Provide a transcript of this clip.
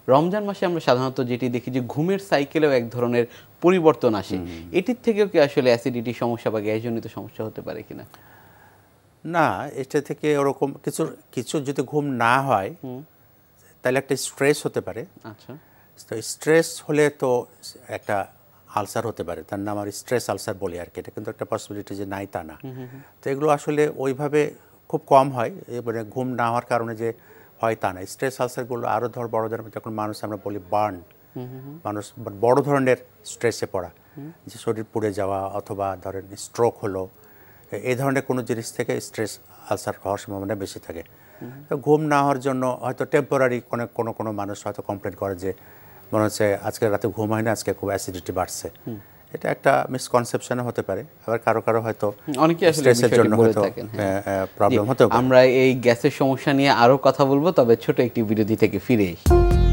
রমজান মাসে আমরা সাধারণত যেটি দেখি যে ঘুমের সাইকেলেও এক ধরনের পরিবর্তন আসে, এটির থেকেও কি আসলে অ্যাসিডিটি সমস্যা বা গ্যাসজনিত সমস্যা হতে পারে কিনা? না, এটা থেকে ওরকম কিছু যদি ঘুম না হয় তাহলে একটা স্ট্রেস হতে পারে। আচ্ছা, তো স্ট্রেস হলে তো একটা আলসার হতে পারে, তার নাম আর স্ট্রেস আলসার বলি আর কি। এটা কিন্তু একটা পসিবিলিটি যে নাই তা না। তো এগুলো আসলে ওইভাবে খুব কম হয়, এবারে ঘুম না হওয়ার কারণে যে হয় তা না। স্ট্রেস আলসারগুলো আরও বড় ধরনের, যখন মানুষ আমরা বলি বার্ন, মানুষ বড় ধরনের স্ট্রেসে পড়া, যে শরীর পুড়ে যাওয়া অথবা ধরেন স্ট্রোক হলো, এই ধরনের কোনো জিনিস থেকে স্ট্রেস আলসার হওয়ার সম্ভাবনা বেশি থাকে। তো ঘুম না হওয়ার জন্য হয়তো টেম্পোরারি কোনো মানুষ হয়তো কমপ্লেন করে যে মনে হচ্ছে আজকে রাতে ঘুম হয় না, আজকে খুব অ্যাসিডিটি বাড়ছে। এটা একটা মিসকনসেপশন হতে পারে। আবার কারো হয়তো অনেকে আসলে স্ট্রেসের জন্য হয়তো প্রবলেম হতে পারে। আমরা এই গ্যাসের সমস্যা নিয়ে আরো কথা বলবো, তবে ছোট একটি বিরতি থেকে ফিরে এসে।